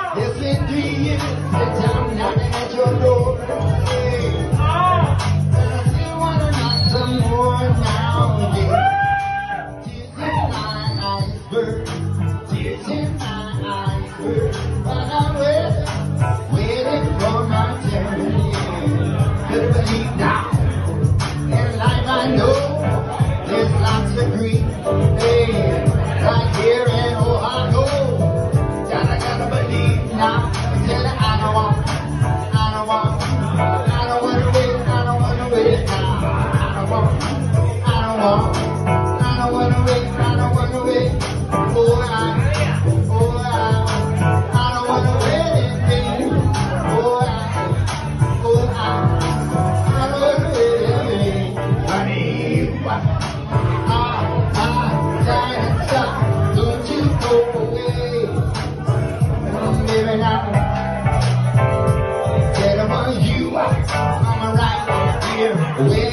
Yes, indeed, since I'm knocking at your door. Hey. And I still wanna knock some more now. Yeah. Tears in my eyes burn. Tears in my eyes burn. But I'm waiting for my turn. Yeah. Better believe now. In life I know there's lots of grief. Hey, right here in Ohio. Gotta believe now. Tell her I don't want to wait, I don't want to wait now. I don't want to wait, I don't want to wait. Oh, I don't want to wait anything. Oh, I don't want to wait anything. Honey, don't you go away. Baby, now, tell them you, I'm right here.